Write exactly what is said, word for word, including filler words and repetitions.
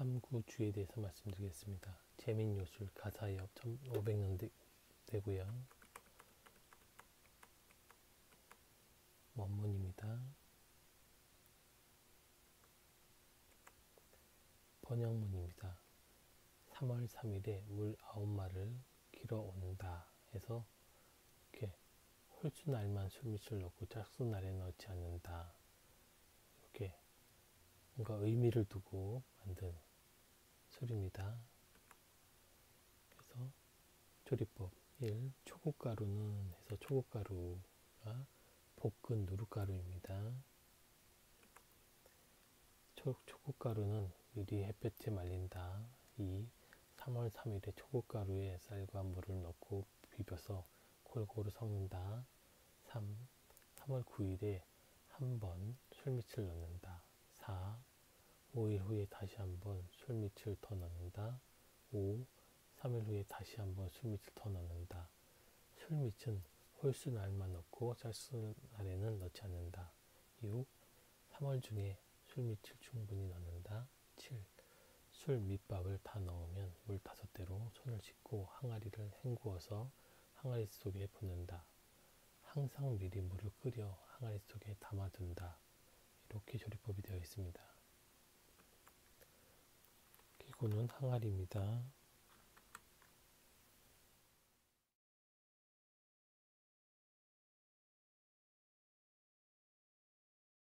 삼 구 주에 대해서 말씀드리겠습니다. 재민요술 가사역 천오백 년 되고요. 원문입니다. 번역문입니다. 삼월 삼일에 물 아홉 마를 길어온다 해서 이렇게 홀수날만 술밑을 넣고 짝수날에 넣지 않는다. 이렇게 뭔가 의미를 두고 만든 술입니다. 그래서 조리법 일. 초고가루는 해서 초고가루가 볶은 누룩가루입니다. 초, 초고가루는 미리 햇볕에 말린다. 이. 삼월 삼일에 초고가루에 쌀과 물을 넣고 비벼서 골고루 섞는다. 삼. 삼월 구일에 한 번 술밑을 넣는다. 사. 오일 후에 다시 한번 술밑을 더 넣는다. 오. 삼일 후에 다시 한번 술밑을 더 넣는다. 술밑은 홀수날만 넣고 짝수날에는 넣지 않는다. 육. 삼월 중에 술밑을 충분히 넣는다. 칠. 술 밑밥을 다 넣으면 물 다섯 대로 손을 씻고 항아리를 헹구어서 항아리 속에 붓는다. 항상 미리 물을 끓여 항아리 속에 담아둔다. 이렇게 조리법이 되어 있습니다. 기구는 항아리입니다.